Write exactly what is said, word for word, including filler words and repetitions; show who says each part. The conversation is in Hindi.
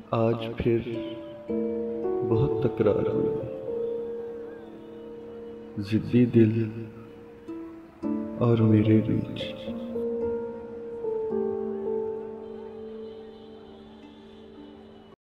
Speaker 1: आज फिर बहुत तकरार हुई। जिद्दी दिल और मेरे बीच।